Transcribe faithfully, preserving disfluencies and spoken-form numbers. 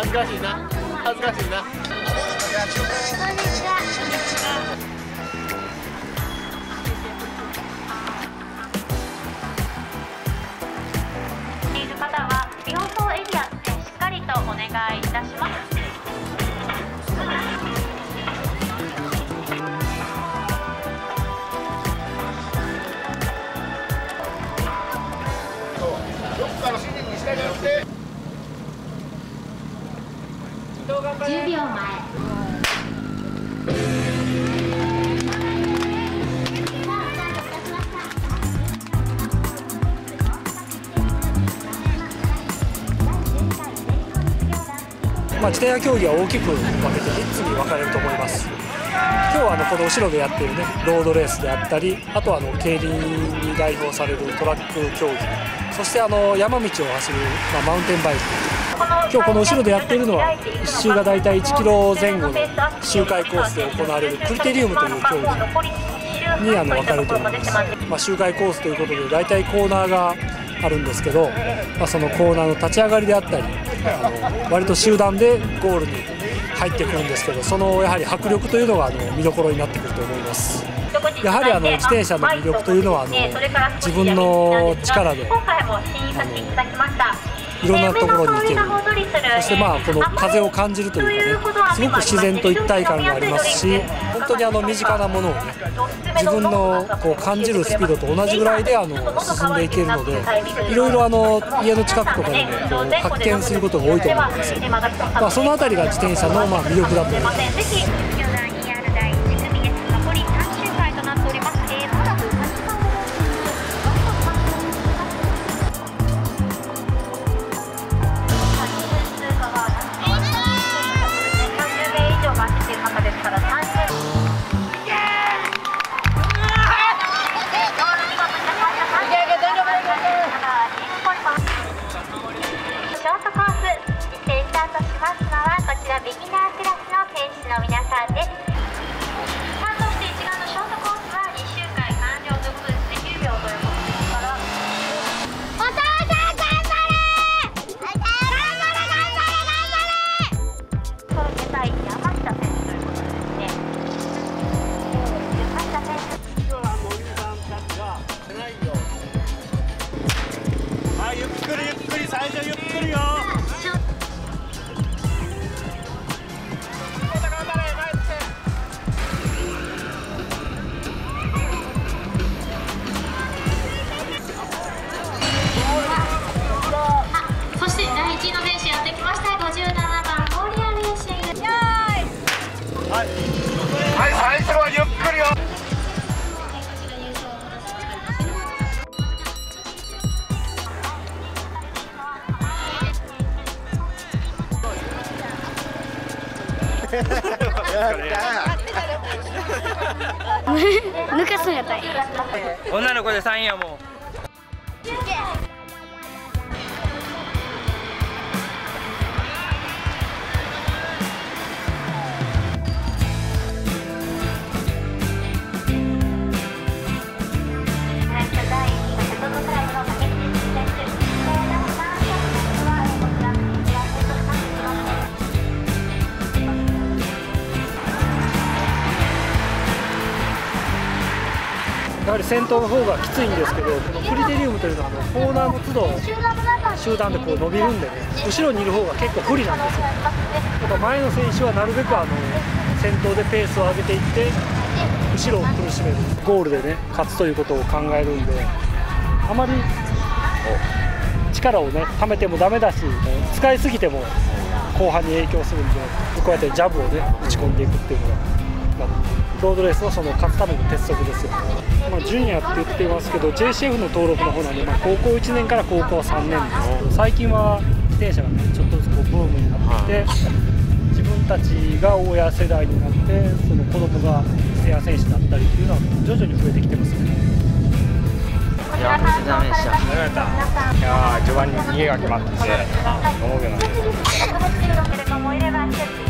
ずかしいな恥ずかしいな。 いる方は病棟エリアでしっかりとお願いいたします。 じゅうびょうまえ。 まあ、自転車競技は大きく分けてみっつに分かれると思います。今日はあのこの後ろでやっているねロードレースであったり、あとはあの競輪に代表されるトラック競技、そしてあの山道を走る、まあ、マウンテンバイク。今日この後ろでやっているのはいっ周がだいたいいちキロぜん後の周回コースで行われるクリテリウムという競技にあの分かれると思います。まあ、周回コースということでだいたいコーナーがあるんですけど、まあ、そのコーナーの立ち上がりであったり、あの割と集団でゴールに入ってくるんですけど、そのやはり迫力というのがあの見どころになってくると思います。やはりあの自転車の魅力というのはあの自分の力でいろんなところに行ける、そしてまあこの風を感じるというかね、すごく自然と一体感がありますし、本当にあの身近なものをね自分のこう感じるスピードと同じぐらいであの進んでいけるので、いろいろあの家の近くとかでねこう発見することが多いと思うんですよ。まあそのあたりが自転車のまあ魅力だと思います。 ビギナークラスの選手の皆さんです。さあ、そして一眼のショートコースはに周回完了ということですね。きゅうびょうということですから。お父さん頑張れ！頑張れ頑張れ頑張れ！それで対山下選手ということですね。山下選手。今日は森さんたちがないよ。 はい、ゆっくりゆっくり、最初ゆっくりよ。はい、最初はゆっくりよ。 抜かすんやったらいい。 女の子でさんいやもう。 やはり先頭の方がきついんですけど、このクリテリウムというのはあのコーナーの都度集団でこう伸びるんでね、後ろにいる方が結構不利なんですよ。だから前の選手はなるべくあの先頭でペースを上げていって後ろを苦しめる、ゴールでね勝つということを考えるんで、あまり力をね溜めてもダメだし、使いすぎても後半に影響するんで、こうやってジャブをね打ち込んでいくっていうのが、まあ、ロードレースのその勝つための鉄則ですよ。まあ、ジュニアって言ってますけど ジェーシーエフ の登録の方なんで、まあ、高校いちねんから高校さんねんですけど、最近は自転車がねちょっとずつこうブームになってきて、自分たちが親世代になってその子供が自転車選手だったりっていうのは徐々に増えてきてますね。 いや、めっちゃダメでした。 ダメだった。いやー、序盤に逃げが決まって、思うようなレース。